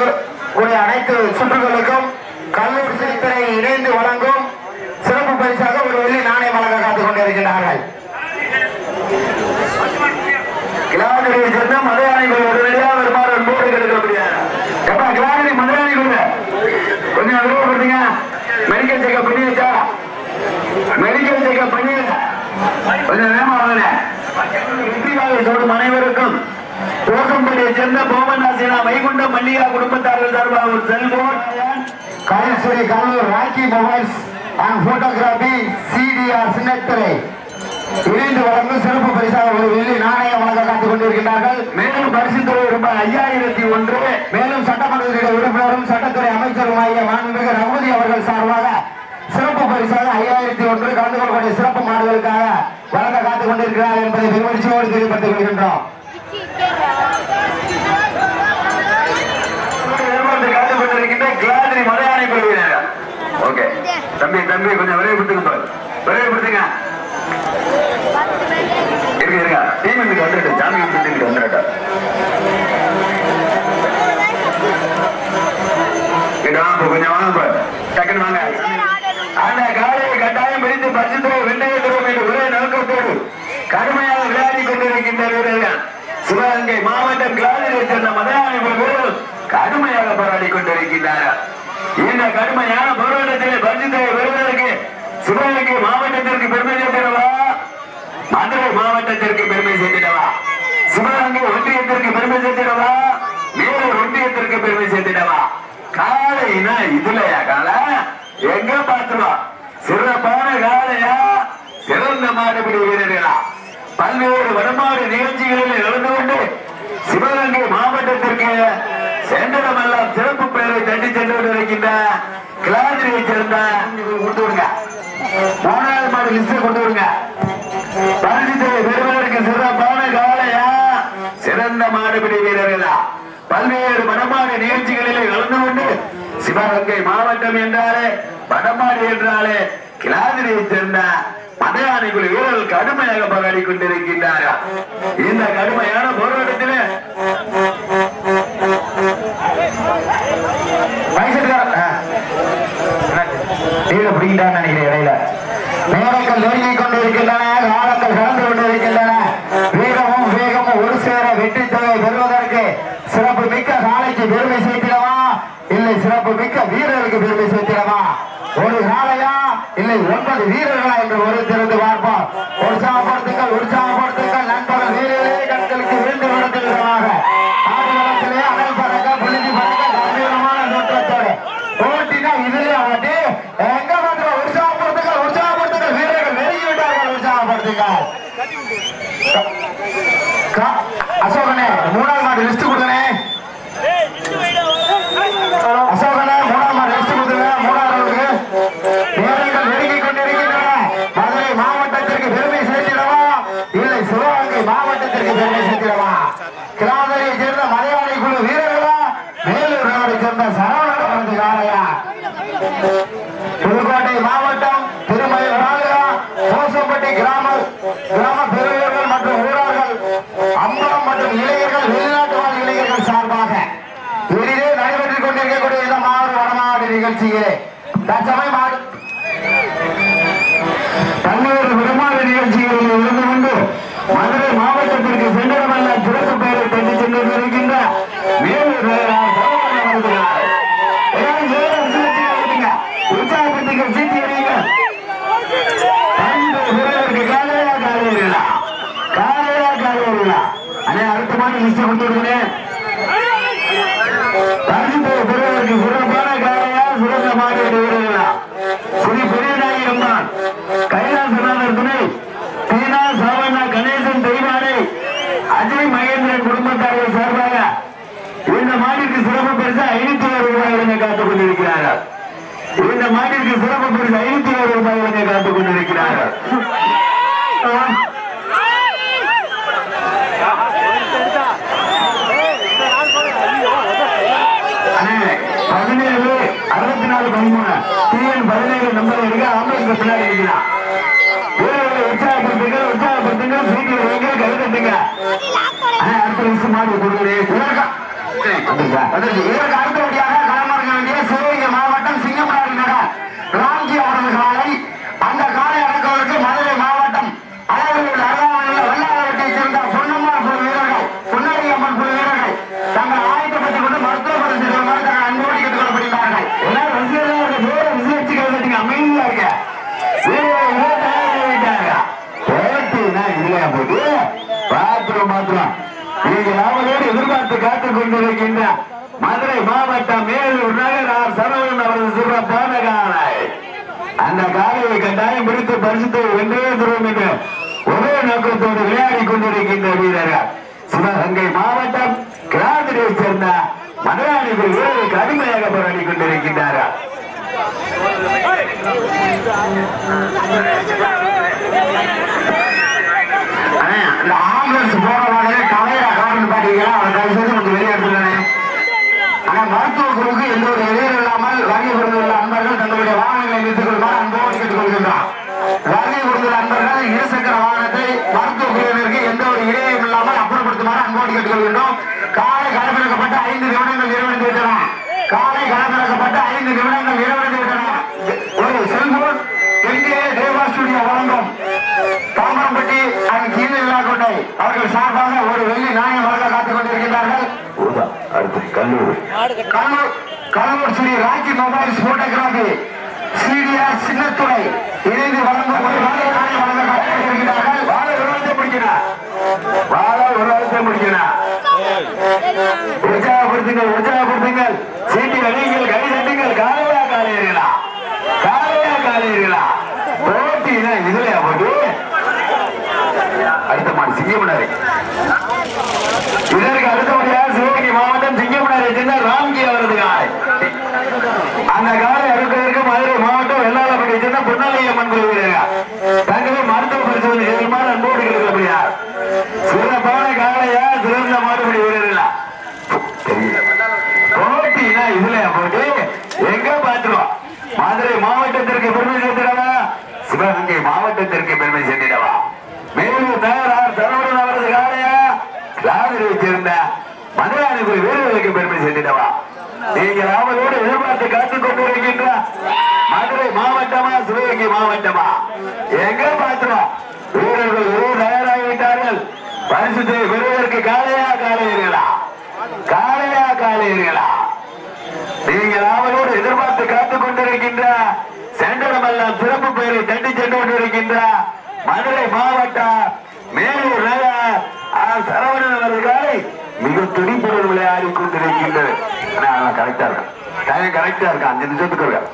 கூடிய அனைத்து சுற்றுகளுக்கும் கல்லூரி சிறுத்தை இணைந்து வழங்கும் சிறப்பு பரிசாக ஒரு வெள்ளி நாணயம் வழங்க காத்துக் கொண்டிருக்கின்றார்கள். கிளாதிரியை சேர்ந்த மதுராணிகள் உடனடியாக வருமாறு போடு கெடுக்க முடியாது. எப்ப கிளாதிரி மதுராணிகள் கொஞ்சம் விருப்பப்படுத்தீங்க. மெடிக்கல் செக்அப் பண்ணியாச்சா? மெடிக்கல் செக்அப் பண்ணியாச்சா? கொஞ்சம் நேரம் வாங்க. வெற்றிவாகை சோடும் அனைவருக்கும் கோசம்பட்டியை சேர்ந்த போமநாசினா வைகுண்ட மல்லிகா குடும்பத்தார்கள் சார்பாக ஒரு cellphone Kalaiswari Kallur Rocky mobiles and photography CDR சின்னத்திரை இணைந்து வழங்கும் சிறப்பு பரிசாக ஒரு வெள்ளி நாணயம் வழங்க காத்துக் கொண்டிருக்கின்றார்கள். மேலும் பரிசு தொகை ரூபாய் 5001. மேலும் சட்டமன்றத்தினுடைய உறுப்பினரும் சட்டத்துறை அமைச்சருமாகிய மாண்புமிகு ரகுபதி அவர்கள் சார்பாக சிறப்பு பரிசாக 5001 கலந்து கொள்ளக்கூடிய சிறப்பு மாடுகளுக்காக வழங்க காத்துக் கொண்டிருக்கிறார் என்பதை பெருமகிழ்ச்சியோடு தெரியப்படுத்திக் கொள்கின்றோம். காத்துக் கொண்டிருக்கின்ற கிளாதிரி மலையாளி குழுவினர். ஓகே தம்பி தம்பி கொஞ்சம் விரைவுபடுத்துங்க. விரைவுபடுத்துங்க. இருங்க டீம் வந்துட்டு வந்துட்டு ஜாமி வந்துட்டு வந்துட்டா கொஞ்சம் வாங்க டக்குன்னு வாங்க. அந்த காலையை கட்டாயம் பிடித்து பரிசு வெண்டையை தருவோம் என்று ஒரே நோக்கத்தோடு கடுமையாக விளையாடி கொண்டிருக்கின்ற வீரர்கள் சிவகங்கை மாவட்டம் கிளாதிரியை சேர்ந்த மலையாளி வீரர்கள் கடுமையாக போராடி கொண்டிருக்கின்றார்கள். இந்த கடுமையான போராட்டத்திலே பரிசு பெறுவதற்கு சிவகங்கை மாவட்டத்திற்கு பெருமை சேர்த்திடவா, மதுரை மாவட்டத்திற்கு பெருமை சேர்த்திடவா, சிவகங்கை ஒன்றியத்திற்கு பெருமை சேர்த்திடவா, வேலூர் ஒன்றியத்திற்கு பெருமை சேர்த்திடவா? காலைனா இதுலயா காலை எங்க பார்த்துவா? சிறப்பான காலையா, சிறந்த மாடுபிடி வீரர்களா, பல்வேறு வடமாடு நிகழ்ச்சிகளில் கலந்து கொண்டு சிவகங்கை மாவட்டத்திற்கு சென்றடமெல்லாம் சிறப்பு பெயரை தட்டி சென்று கொண்டிருக்கின்ற கிளாதிரியை சேர்ந்த கொடுத்து விடுங்க. 3வது மாடு லிஸ்ட் கொண்டு விடுங்க. பரிசு பெறுவதற்கு சிறப்பான காலையா, சிறந்த மாடுபிடி வீரர்களா, பல்வேறு வடமாடு நிகழ்ச்சிகளில் கலந்து கொண்டு சிவகங்கை மாவட்டம் என்றாலே வடமாடு என்றாலே கிளாதிரியை சேர்ந்த மதையானை குழு வீரர்கள் கடுமையாக போராடி கொண்டிருக்கின்றார்கள். இந்த கடுமையான போராட்டத்தில் பிடிக்கிட்டான்னு நினைக்கிறேன். இடையில நேரங்கள் நெருங்கிக் கொண்டிருக்கின்றன, காலங்கள் கடந்து கொண்டிருக்கின்றன. வீரமும் வேகமும் ஒரு சேர வெற்றி தொகை பெறுவதற்கு சிறப்பு மிக்க காலைக்கு பெருமை சேர்த்திடவா, இல்லை சிறப்பு மிக்க வீரர்களுக்கு பெருமை சேர்த்திடவா? ஒரு காலையா இல்லை 9 வீரர்களா என்று ஒரு திறந்து பார்ப்போம். உற்சாகப்படுத்துங்கள், உற்சாகப்படுத்துங்கள் நண்பர்கள். வீரர்களே கண்களுக்கு விழுந்து விடுதலாக ஆடுகளத்திலே அனல் பறக்க புழுதி பறக்க கம்பீரமான தோற்றத்தோடு ஓட்டினா இதுலயே ஓட்டி எங்க மாத்திர உற்சாகப்படுத்துங்கள், உற்சாகப்படுத்துங்கள். வீரர்கள் நெருங்கி விட்டார்கள், உற்சாகப்படுத்துங்கள். அசோகனே 3வது மாடு லிஸ்ட் கொடுக்கணே. அசோகனே 3வது மாடு லிஸ்ட் கொடுத்துங்க. 3வது நேரங்கள் நெருங்கிக் கொண்டிருக்கின்றன. மதுரை மாவட்டத்திற்கு பெருமை சேர்த்திடவா, இல்லை சிவகங்கை மாவட்டத்திற்கு பெருமை சேர்த்திடவா? கிளாதிரியை சேர்ந்த மலையாளி குழு வீரர்களா, வேலூர் நாடு சேர்ந்த சரவண காலையா? புதுக்கோட்டை மாவட்டம் திருமயில் ராஜா கோசம்பட்டி கிராம பெரியவர்கள் மற்றும் ஊரார்கள், அம்பலம் மற்றும் இளைஞர்கள், வெளிநாட்டு வாழ் இளைஞர்கள் சார்பாக இதிலே நடைபெற்றுக் கொண்டிருக்கக்கூடிய இந்த வடமாடு நிகழ்ச்சியிலே தற்சமயம் பல்வேறு விடமாடு நிகழ்ச்சிகளில் இருந்து கொண்டு மதுரை மாவட்டத்திற்கு சென்றடமல்ல சிறப்பு பெயரை தட்டி சென்றிருக்கின்ற வேலூர் உற்சாகத்திற்கு சீட்டி அடியுங்கள். காலையா காலையா காலையா காலையா அண்ணே அடுத்த மாதிரி லிஸ்ட் கொடுத்துருக்கேன். பரிசு பெறுவதற்கு சிறப்பான காலையா, சிறந்த மாடு வீரர்களா? ஸ்ரீ பெரியநாயகி அம்மான், கைலாசநாதர் துணை, தீனா சாவண்ணா கணேசன் தெய்வானை, அஜய் மகேந்திரன் குடும்பத்தார்கள் சார்பாக இந்த மாட்டிற்கு சிறப்பு பரிசு 501 ரூபாய் வழங்க காத்துக் கொண்டிருக்கிறார்கள். இந்த மாட்டிற்கு சிறப்பு பரிசு 501 ரூபாய் வழங்க காத்துக் கொண்டிருக்கிறார்கள். 176413 TN17 நம்பர் எடுக்க ஆம்புலன்ஸ் பின்னாடி இருக்கிறான். வீரர்களை உற்சாகப்படுத்துங்கள், உற்சாகப்படுத்துங்கள். சீட்டில் வைங்க, கை தட்டுங்க. அடுத்த விஷயம் மாடு கொடுக்குறேன். இதற்கு அடுத்தபடியாக களமிறங்க வேண்டிய சிவகங்கை மாவட்டம் சிங்கம்பராணி நகர் ராம்ஜி அவரது காலை. அந்த காலை அடக்குவதற்கு மதுரை மாவட்டம் அழகூர் அருகாமையில் வல்லாளவட்டியைச் சேர்ந்த பொன்னம்மாள் குழு வீரர்கள், பொன்னடி அம்மன் குழு வீரர்கள் தங்கள் ஆயத்தப்பட்டுக் கொண்டு மருத்துவ பரிசு பெறுமாறு தங்கள் அன்போடு கேட்டுக் கொள்ளப்படுகிறார்கள். எல்லாரும் ரசிகர்கள் விசேஷிச்சு கலந்துட்டீங்க, அமைதியா இருக்க. இல்லையா போது பாத்திரம் நீங்கள் அவளோடு எதிர்பார்த்து காத்துக் கொண்டிருக்கின்ற மதுரை மாவட்டம் மேலூர் நகர் சரவணன் அவரது சிறப்பான காலை. அந்த காலையை கட்டாயம் பிடித்து பரிசுத்தை வென்றே தரும் என்று ஒரே நோக்கத்தோடு விளையாடி கொண்டிருக்கின்ற வீரர்கள் சிவகங்கை மாவட்டம் கிராமத்தை சேர்ந்த மதுராணிக்கு வீரர்கள் கடுமையாக போராடி கொண்டிருக்கின்றார்கள். அந்த ஆம்புலன்ஸ் போறவங்களே கலையா காரணம் பாத்தீங்கன்னா அவர் தயவு செய்து கொஞ்சம் வெளியேற்றுள்ளனே. ஆனா மருத்துவ குழுக்கு எந்த ஒரு எதிரும் இல்லாமல் வருகை புரிந்துள்ள அன்பர்கள் தங்களுடைய வாகனங்களை நிறுத்திக் கொள்ளுமாறு அன்போடு கேட்டுக் கொள்கின்றார். வருகை புரிந்துள்ள அன்பர்கள் இருசக்கர வாகனத்தை மருத்துவ குழுவினருக்கு எந்த ஒரு இடையும் இல்லாமல் அப்புறப்படுத்துமாறு அன்போடு கேட்டுக் கொள்கின்றோம். காலை களமிறக்கப்பட்ட 5 நிமிடங்கள் நிறைவடைந்து விட்டன. காலை களமிறக்கப்பட்ட 5 நிமிடங்கள் நிறைவடைந்து விட்டன. ஒரு செல்போன் எங்கே தேவா ஸ்டுடியோ வழங்கும் தாமரம்பட்டி கோட்டை அவர்கள் சார்பாக ஒரு வெள்ளி நாணயம் வழங்க காத்துக் கொண்டிருக்கிறார்கள். Kallur Sri Rocky mobiles photography CDR சின்னத்துறை இணைந்து வழங்கும் ஒரு வெள்ளி நாணயம் வழங்க காத்துக் கொண்டிருக்கிறார்கள். வாழ விரோதத்தை முடிக்கிறார், வாழ விரோதத்தை முடிக்கிறார். உற்சாகப்படுத்துங்கள், உற்சாகப்படுத்துங்கள், சீட்டி அணிகள், கை தட்டுங்கள். காலையா காலையீர்களா, காலையா காலையீர்களா? போட்டினா இதுலையா போட்டு அடுத்த மாடு சிங்கமனாரி. இதற்கு அடுத்தபடியாக சிவகங்கை மாவட்டம் சிங்கமனாரை சேர்ந்த ராம்கி அவரது காலை. அந்த காலை அடுப்பதற்கு மதுரை மாவட்டம் வெள்ளாளப்பட்டியை சேர்ந்த பொன்னாளி அம்மன் குழு வீரர்கள் தங்களை மருத்துவ பரிசோதனை செய்யுமாறு அன்போடு கேட்கப்படுகிறார். சிறப்பான காலையா, சிறந்த மாடுபடி வீரர்களா? போட்டினா இதுலையா போட்டு எங்க பாத்துருவோம். மதுரை மாவட்டத்திற்கு பெருமை சேர்த்திடவா, சிவகங்கை மாவட்டத்திற்கு பெருமை சேர்த்திடவா? மேலூர் நகர் சரவணன் அவரது காலையா, கிராமத்தை சேர்ந்த மதுராணிக்குரிய வீரர்களுக்கு பெருமை சேர்த்திடவா? நீங்கள் அவரோடு எதிர்பார்த்து காத்துக் கொண்டிருக்கின்ற மதுரை மாவட்டமா, சிவகங்கை மாவட்டமா? எங்க பாத்துறோம். வீரர்கள் தயாராகிவிட்டார்கள். பரிசுத்தை பெறுவதற்கு காலையா காலையீர்களா, காலையா காலையீர்களா? நீங்கள் அவரோடு எதிர்பார்த்து காத்துக் கொண்டிருக்கின்ற சென்றடமெல்லாம் சிறப்பு பெயரை தட்டி சென்று கொண்டிருக்கின்ற மதுரை மாவட்டம் மேலூர் நகர் சரவணன் அவர்களை மிக துடிப்புடன் விளையாடி கொண்டிருக்கின்றது. கரெக்டா இருக்கு, டைம் கரெக்டா இருக்கு. 5 நிமிஷத்துக்கு இருக்கு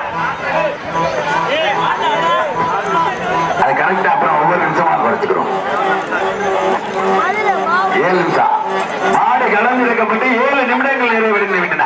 அது கரெக்டா. அப்புறம் ஒவ்வொரு நிமிஷமா குறைச்சுக்கிறோம். 7 நிமிஷம் மாடு களமிறக்கப்பட்டு 7 நிமிடங்கள் நிறைவடைந்து விட்டன.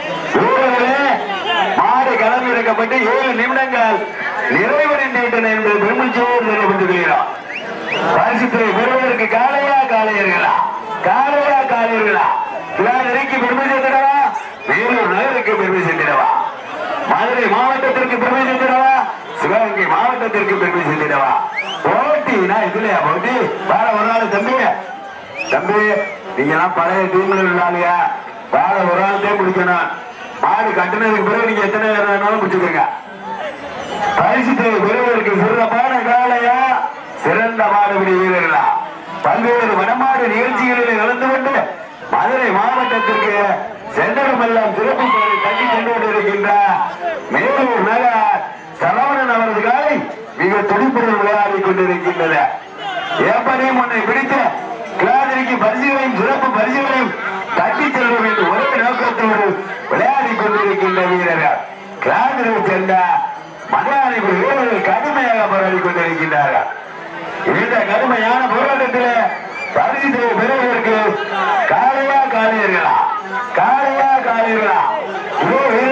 மாடு களமிறக்கப்பட்டு 7 நிமிடங்கள் நிறைவடைந்து விட்டன என்பது பெருமச்சோடு நினைவுபடுத்துகிறோம். பரிசுத்தை பெறுவதற்கு காலையா காலையர்களா, காலையா காலையர்களா? கிளானருக்கு பெருமை சேர்த்திடவா, வேலூர் நகருக்கு பெருமை சேர்த்திடவா? மதுரை மாவட்டத்திற்கு பெருமை சேர்த்திடவா, சிவகங்கை மாவட்டத்திற்கு பெருமை சேர்த்திடவா? போட்டினா இதுலையா போட்டி? வேற ஒரு நாள் தம்பி, தம்பி நீங்க எல்லாம் பழைய டீம்ல இருந்தாலியா, வேற ஒரு நாள் தான் முடிக்கணும். மாடு கட்டினதுக்கு பிறகு நீங்க எத்தனை நேரம் முடிச்சுக்கோங்க. பரிசுத்தை பெறுவதற்கு சிறப்பான காலையா, சிறந்த மாடுபிடி வீரர்களா? பல்வேறு வடமாடு நிகழ்ச்சிகளில் கலந்து கொண்டு மதுரை மாவட்டத்திற்கு சென்றடமெல்லாம் சிறப்பு பெயரை தட்டி சென்று கொண்டிருக்கின்ற மேலூர் நகர் சரவணன் அவரது காலை மிக துடிப்புடன் விளையாடி கொண்டிருக்கின்றது. எப்படியும் உன்னை பிடித்து கிளாதிரிக்கு பரிசுகளையும் சிறப்பு பரிசுகளையும் தட்டி செல்வோம் என்று ஒரே நோக்கத்தோடு விளையாடி கொண்டிருக்கின்ற வீரர்கள் கிளாதிரியை சேர்ந்த மதுராணி வீரர்கள் கடுமையாக போராடி கொண்டிருக்கின்றார்கள். இந்த கடுமையான போராட்டத்தில் பரிசுத்தை பெறுவதற்கு காலையா காலையர்களா, காலையா காலையர்களா?